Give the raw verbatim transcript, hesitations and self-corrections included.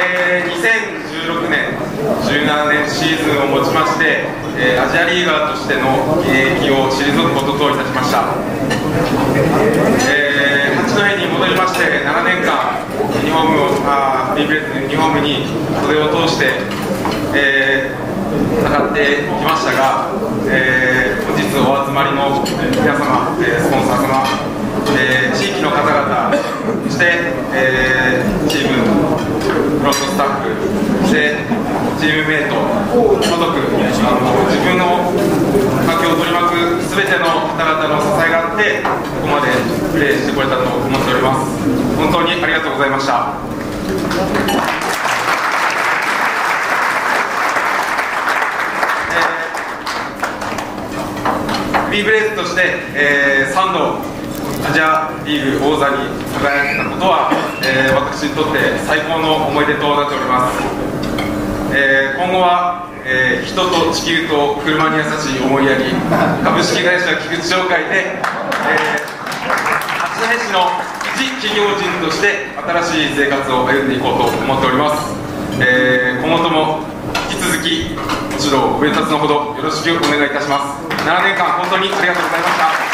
えー、にせんじゅうろくねん、じゅうななねんシーズンをもちまして、えー、アジアリーガーとしての現役を退くことといたしました。えー、八戸に戻りましてななねんかんユニフォームをあービーブレッドのユニフォームに袖を通して、えー、戦ってきましたが、えー、本日お集まりの皆様、えー、スポンサー様、えー、地域の方々、そして、えー、チームフロントスタッフ、そしてチームメイト、家族、あの自分の環境を取り巻くすべての方々の支えがあってここまでプレーしてこれたと思っております。本当にありがとうございました。ビーブレイズとして、えー、さんどアジアリーグ王座に輝けたことは、えー、私にとって最高の思い出となっております。えー、今後は、えー、人と地球と車に優しい思いやり株式会社菊池商会で、えー、八戸市の一企業人として新しい生活を歩んでいこうと思っております。えー、今後とも引き続きご指導ご鞭撻のほどよろしくお願いいたします。ななねんかん本当にありがとうございました。